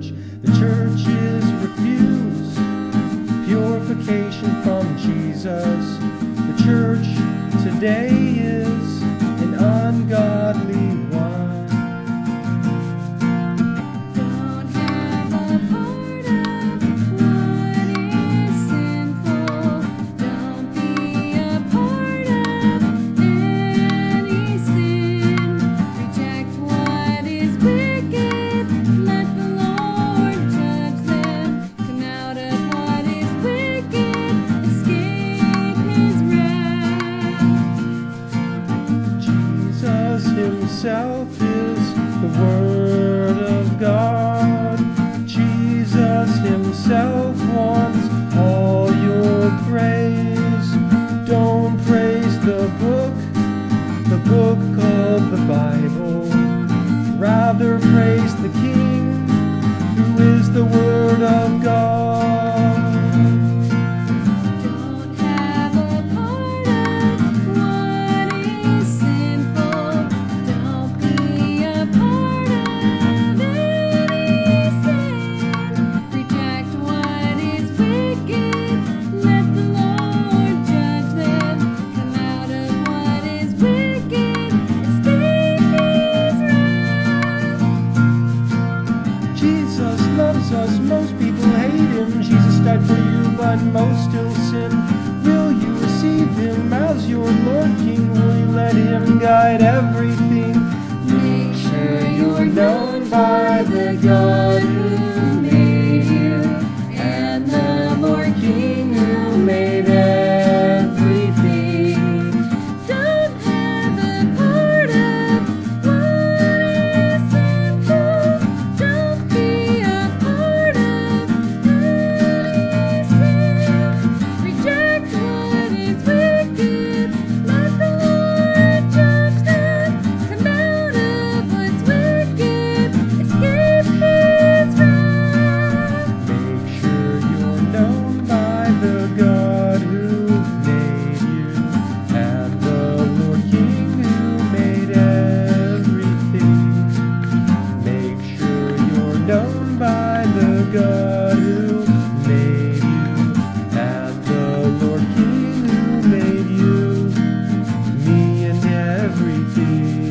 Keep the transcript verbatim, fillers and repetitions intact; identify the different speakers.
Speaker 1: church. The churches refuse purification from Jesus. The church today is an ungodly one.
Speaker 2: Don't have a heart of what is sinful. Don't be a part of any sin. Reject what is wicked. Let the Lord judge them. Come out of what is wicked. Escape His wrath.
Speaker 1: Jesus himself is the Word of God. Jesus himself wants all your praise. Don't praise the book, the book called the Bible. Rather praise the King, who is the Word of God.
Speaker 2: Don't have a part of what is sinful. Don't be a part of any sin. Reject what is wicked. Let the Lord judge them. Come out of what is wicked. Escape His wrath.
Speaker 1: Jesus loves us, most people hate him. Jesus died for you, but most still sin. Will you receive him as your Lord King? Will you let him guide everything?
Speaker 2: Make sure you're known by the God who made you and the Lord King who made everything. Don't have a part of what is sinful. Don't be a part of any sin. Reject what is wicked. Let the Lord judge them. Come out of what's wicked. Escape His wrath.
Speaker 1: Make sure you're known by the God who made you and the Lord King who made everything. Make sure you're known by the God who made you and the Lord King who made you, me and everything.